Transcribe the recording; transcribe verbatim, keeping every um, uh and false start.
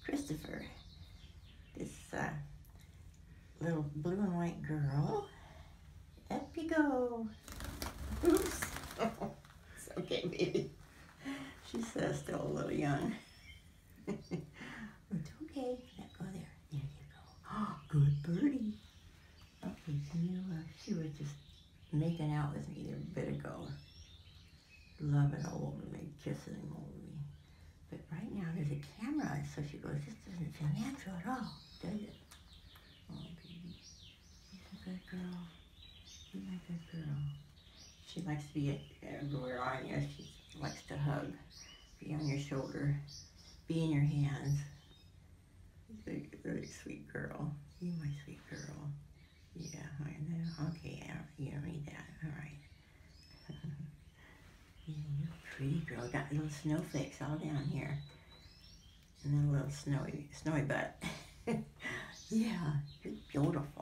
Christopher. This uh, little blue and white girl. Up you go. Oops. It's okay, baby. She's uh, still a little young. It's okay. Yeah, go there. There you go. Oh, good birdie. Okay, can you, uh, she was just making out with me there a bit ago. Loving all over me, kissing all over me. But right now there's a camera, so she goes, this doesn't feel natural at all, does it? Oh, baby. She's a good girl. She's a good girl. She likes to be everywhere on you. She likes to hug, be on your shoulder, be in your hands. She's a really sweet girl. You're my sweet girl. Yeah, I know. Okay, you don't need that. All right. Yeah, you're a pretty girl. Got little snowflakes all down here. And then a little snowy, snowy butt. Yeah, you're beautiful.